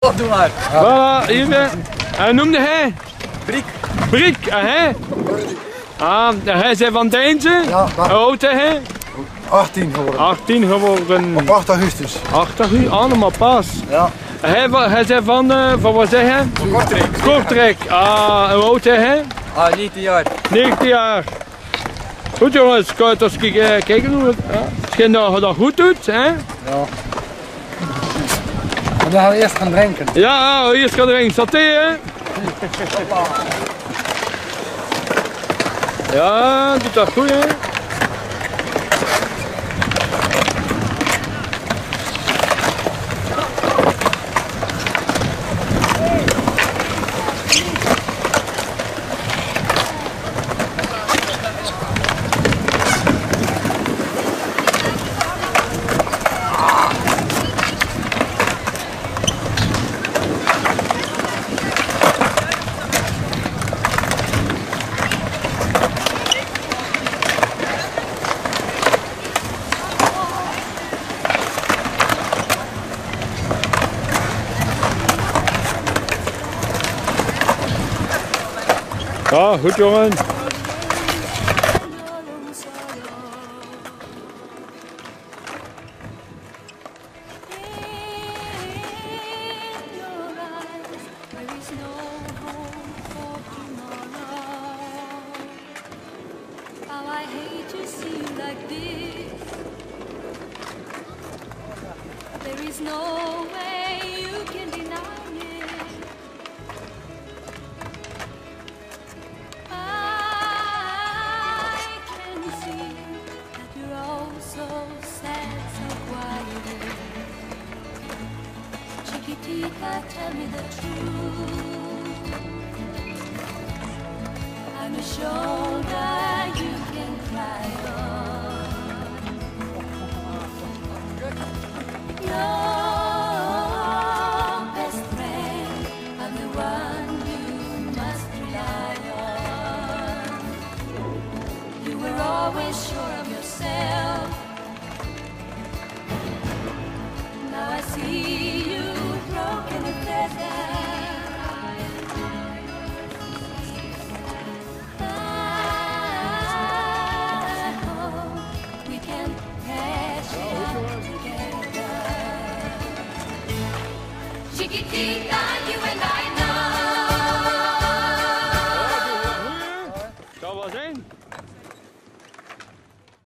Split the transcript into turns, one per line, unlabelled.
Doe maar.
Voilà, hier. En noemde hij?
Brik.
Brik, en hij? Ah, hij zei van Deinzen?
Ja,
Hoe oud is hij?
18 geworden.
18 geworden.
Op 8 augustus.
8 uur, allemaal pas.
Ja.
Hij zei van wat zei hij?
Kortrijk.
Kortrijk. Ah, hoe oud is hij?
19 jaar.
19 jaar. Goed jongens, kan je eens kijken hoe het je dat goed doet, hè?
Ja. Maar dan gaan we eerst gaan drinken.
Ja, hier gaat er een saté, hè? Ja, doet dat goed, hè? Ja, goed jongen.
There is no way you can deny it. I can see that you're all so sad, so quiet. Chiquitita, tell me the truth. I'm a shoulder you can cry on. Your best friend, I'm the one you must rely on. You were always sure of yourself. Now I see you broken and feathered. I hope we can patch it up together. Chiquitita.